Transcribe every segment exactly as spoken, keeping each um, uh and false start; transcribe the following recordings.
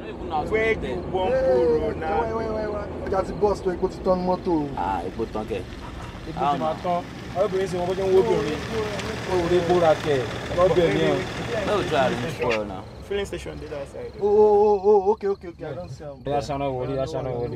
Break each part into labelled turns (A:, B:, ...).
A: don't even know how to
B: Where
A: get
B: you
A: there.
B: want to now?
C: Wait, wait, wait, wait. Got the boss to go to turn motor.
A: Ah, epo tán kẹ̀.
B: Ibo ti máa tán. Obìnrin sì wọ́n bọ́ jẹ́ ń wó obìnrin. Ó rí bóra kẹ̀. Lọ́bẹ̀ ni ẹ̀.
A: No try to reach for now.
B: Filling station did that side.
C: Oh, oh, oh, oh, okay, okay, okay. I don't see him.
B: That's not worry, that's not worry.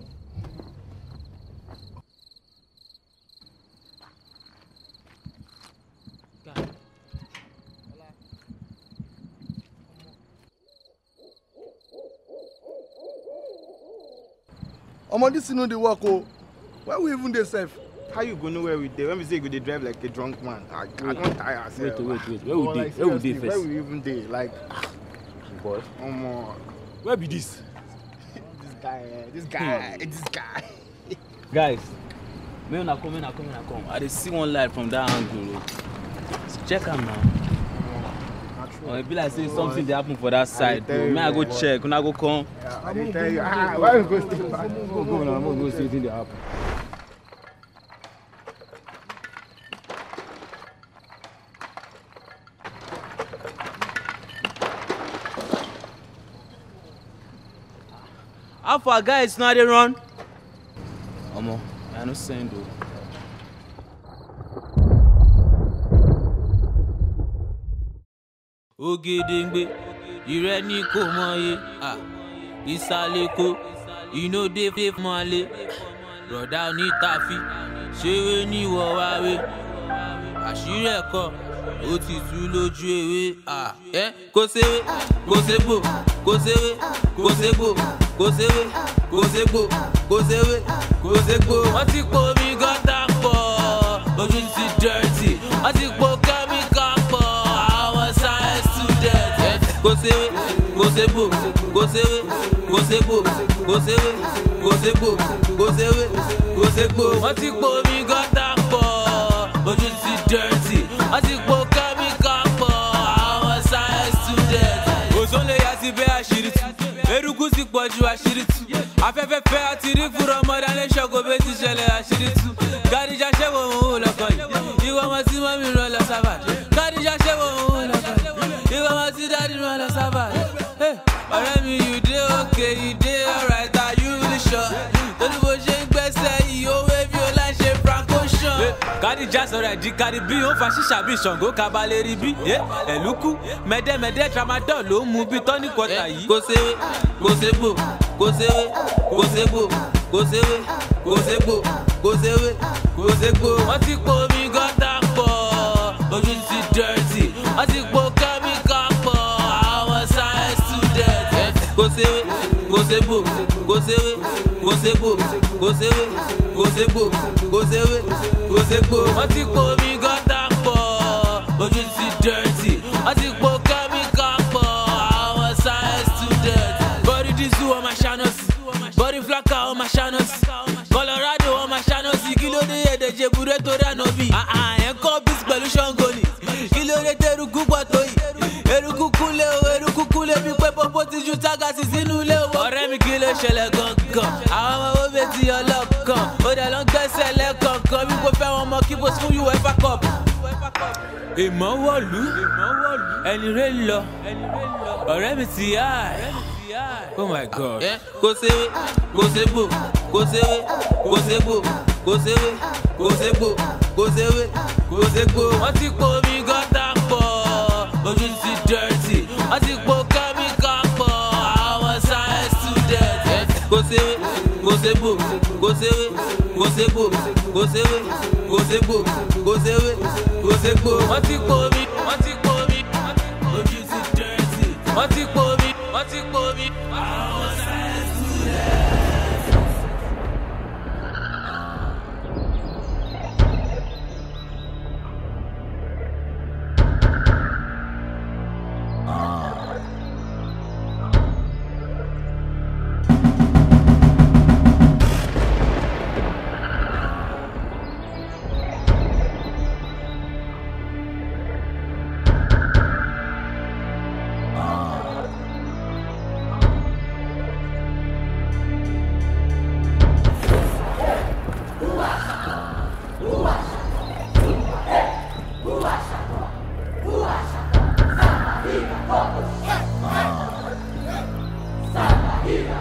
C: Omo, this know the work, oh. Where we even dey safe?
B: How you go know where we dey? When we say you go dey drive like a drunk man, I, I don't tire ourselves.
A: Wait, wait, wait. Where we dey?
B: Like,
A: Where we dey
B: seriously,
A: first?
B: Where we even dey? Like,
A: Boy.
B: Omo,
A: Where be this?
B: this guy, eh, this guy, this guy.
A: Guys, may una come, may una come, may una come. I dey see one light from that angle. Check am now. Oh, it be like say something dey happen for that side. Bro. May I go check? Una go come?
B: Yeah, I dey tell you, ah, why you go stay back?
A: Go go now, go go see wetin dey happen. How far guys now dey run? Omo, I no send o. Ògèdèngbé, ìrẹ́ ní kò mọye, ìsàlẹ̀kọ, ìnòdè fẹ́ mọ́lé, rọ̀dá onítàfí, ṣeré ní wọ̀wáwé, àṣírí ẹ̀kọ́, ó ti tú lójú ewé, ẹ́ kò séwé, kò ségbò, kò séwé, kò ségbò, kò séwé, kò ségbò, kò séwé, kò ségbò. Wọ́n ti po omi gọ́tà pọ̀, ojú ti dirty, wọ́n ti po kẹ́míkà pọ̀, àwọn science student. Kò séwé, kò ségbò, kò séwé, kò ségbò, kò séwé, kò ségbò, kò séwé, kò ségbò. Wọ́n ti po omi gọ́tà pọ̀, ojú ti dirty, wọ́n ti po kẹ́míkà pọ̀, àwọn science student. Òṣòlè yà sí bẹ́ àṣírí tú, eruku ti pọ̀ ju àṣírí tú. Afẹ́fẹ́ fẹ́ àti rí fúnra ọmọdé alẹ́ ṣọ́kò bẹ́ẹ̀ ti ṣẹlẹ̀ àṣírí tú. Gàdíjà ṣẹ́wọ̀ òun ò lọ́kọ̀ yìí, ìwọ ọmọ tí mọ́mí rán lọ sábà. Gàdíjà ṣẹ́wọ̀ òun ò lọ́kọ̀ yìí, ìwọ ọmọ tí dádì rán lọ sábà. Ọ̀rẹ́ mi, you dey okay, you dey alright, are you really sure? Torí bó ṣe ń gbẹ́sẹ̀ yìí, owó ebi ó láì ṣe franco ṣan. Gàdíjà sọ̀rọ̀ ẹ̀dí kárí bí ó fa ṣíṣà bí Ṣàngó kabalẹ̀ rí bí. Ẹ̀lúkú mẹ́dẹ́mẹ́dẹ́ tramadol ló ń mu bí tọ́ní kọta yìí. Kò séwé, kò ségbò, kò séwé, kò ségbò, kò séwé, kò ségbò, kò séwé, kò ségbò. Wọ́n ti po omi gọ́tà pọ̀, ojú ti dirty, wọ́n ti po kẹ́míkà pọ̀, àwọn science student. Kò séwé, kò ségbò, kò séwé, kò ségbò, kò séwé, kò ségbò, kò séwé, kò ségbò. Wọ́n ti po omi gọ́tà pọ̀, ojú ti dirty, wọ́n ti po kẹ́míkà pọ̀, àwọn science student. Body disu ọmọ ṣáná sí, body flaka ọmọ ṣáná sí, Colorado ọmọ ṣáná sí, kí ló dé èdè jèbúrẹ́ tó dáná bí? Ẹ̀ ń kọ́ bísí pẹ̀lú Ṣàngó ni, kí ló dé tẹ́rùkú pọ̀ tó yìí? Eruku kúnlé o, eruku kúnlé bí pé pọ́pọ́ ti ju tágàsì sínú ilé o. Ọ̀rẹ́ mi kí ló ṣẹlẹ̀ gangan? Àwọn ọmọ owó bẹ́ẹ̀ ti ọlọ́kan, ó dẹ̀ lọ ń gbẹ́sẹ̀ lẹ́kọ̀ọ̀kan, bí kò fẹ́ wọn mọ kí bó fún UEFA Cup. Ìmọ̀ wọ̀lú, ẹni rẹ̀ lọ, ọ̀rẹ́ mi ti yá ẹ̀. Oh my God. Kò séwé, kò ségbò, kò séwé, kò ségbò, kò séwé, kò ségbò, kò séwé, kò ségbò. Wọ́n ti po omi gọ́tà pọ̀, ojú ti dirty, wọ́n ti po kẹ́míkà pọ̀, àwọn science student. Kò séwé, kò ségbò, kò séwé, kò ségbò, kò séwé, kò ségbò, kò séwé, kò ségbò. Wọ́n ti po omi, wọ́n ti po omi, ojú ti dirty, wọ́n ti po omi, wọ́n ti po omi, àwọn science student.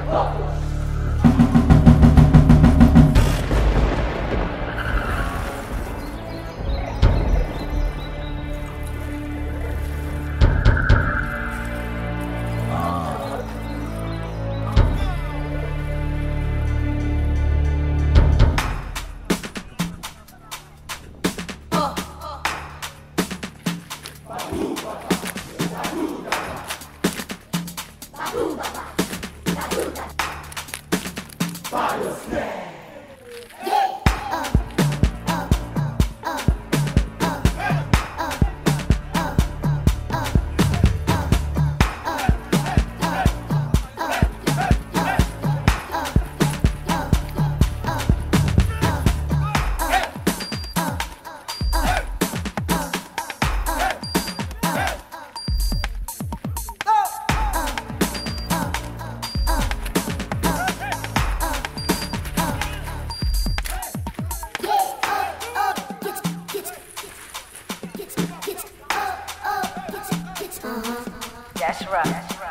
D: That's right.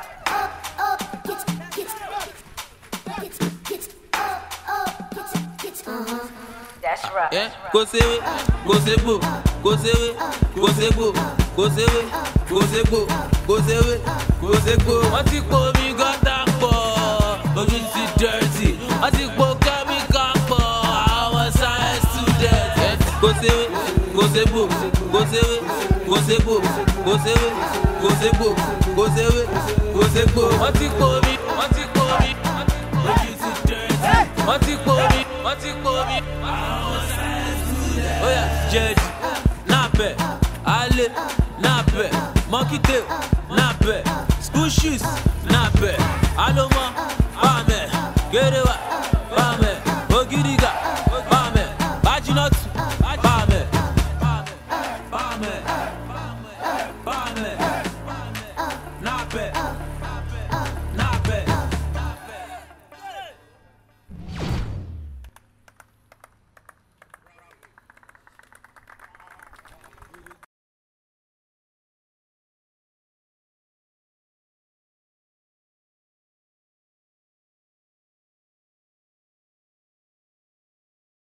D: That's right.
A: Yeah, go say it, go say boo, go say it, go say boo, go say it, go say boo, go say it, go say boo. What you call me got that for? But you see dirty. What you call me got for? I was a student. Yeah, go say it, go say boo, go say it, go say boo, go say it, go say boo, go say it, go say boo. What you call me? What you call me? But you see dirty. What you call me? What you call me? Oh yeah, Jed, Nape, Ale, Nape, Monkey Tail, Nape, School Shoes, Nape, Aloma, Pame, Gerewa,